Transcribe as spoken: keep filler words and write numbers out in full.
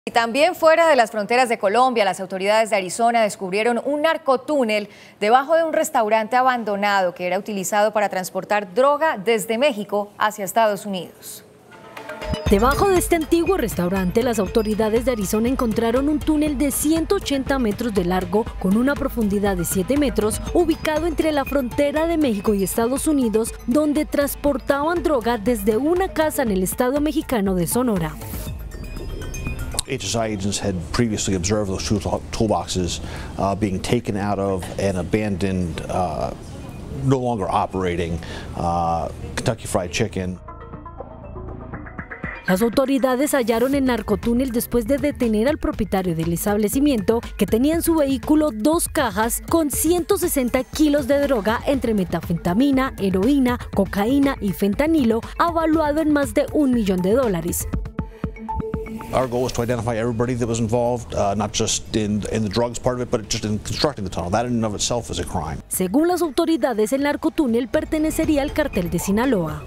Y también fuera de las fronteras de Colombia, las autoridades de Arizona descubrieron un narcotúnel debajo de un restaurante abandonado que era utilizado para transportar droga desde México hacia Estados Unidos. Debajo de este antiguo restaurante, las autoridades de Arizona encontraron un túnel de ciento ochenta metros de largo con una profundidad de siete metros, ubicado entre la frontera de México y Estados Unidos, donde transportaban droga desde una casa en el estado mexicano de Sonora. H S I agents had previously observed those two toolboxes uh, being taken out of and abandoned, uh, no longer operating uh, Kentucky Fried Chicken. Las autoridades hallaron el narcotúnel después de detener al propietario del establecimiento, que tenía en su vehículo dos cajas con ciento sesenta kilos de droga entre metanfetamina, heroína, cocaína y fentanilo, avaluado en más de un millón de dólares. Our goal was to identify everybody that was involved, uh, not just in, in the drugs part of it, but just in constructing the tunnel. That in and of itself is a crime. Según las autoridades, el narcotúnel pertenecería al cartel de Sinaloa.